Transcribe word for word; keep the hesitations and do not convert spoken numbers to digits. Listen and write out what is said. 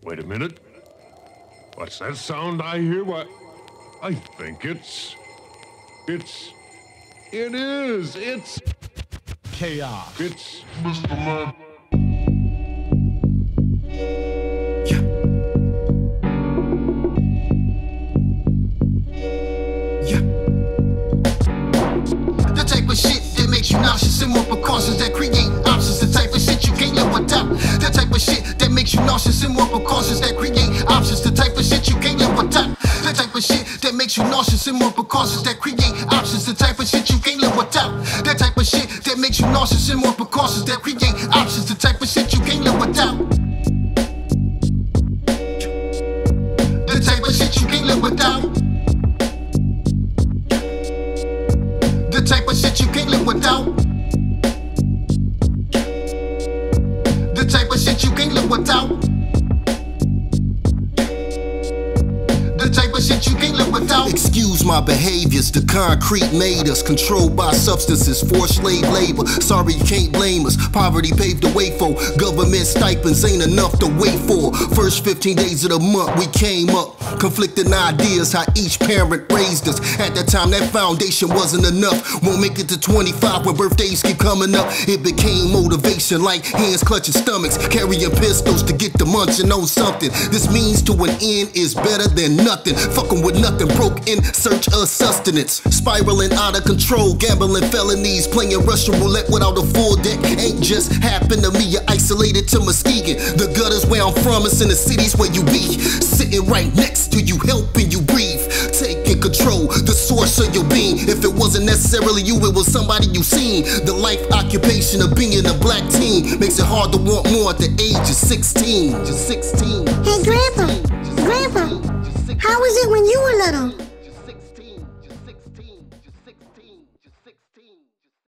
Wait a minute. What's that sound I hear? What? I think it's... It's... It is! It's... Chaos. It's... Mister Man. Yeah. Yeah. The type of shit that makes you nauseous and more precautions that create options. The type of shit you can't live without. The type of shit that makes you nauseous and more precautions that create options. The type of shit you can't live without. The type of shit that makes you nauseous and more precautions that create options. The type of shit you can't live without. That type of shit that makes you nauseous and more precautions that create options. The type of shit you can't live without. The type of shit you can't live without. The type of shit you can't live without. The type of shit you can't live without. The type of shit you can't live without. Excuse my behaviors, the concrete made us. Controlled by substances, forced slave labor. Sorry, you can't blame us. Poverty paved the way for. Government stipends ain't enough to wait for. First fifteen days of the month we came up. Conflicting ideas, how each parent raised us. At that time that foundation wasn't enough. Won't make it to twenty-five when birthdays keep coming up. It became motivation, like hands clutching stomachs, carrying pistols to get the munching on something. This means to an end is better than nothing. Fucking with nothing, broke in search of sustenance. Spiraling out of control, gambling felonies, playing Russian roulette without a full deck. Ain't just happened to me, you're isolated to Muskegon. The gutters where I'm from, it's in the cities where you be. Sitting right next to you, helping you breathe. Taking control, the source of your being. If it wasn't necessarily you, it was somebody you seen. The life occupation of being a black teen makes it hard to want more at the age of sixteen. Just sixteen. Hey, Grandpa, Grandpa, how was it when you were little?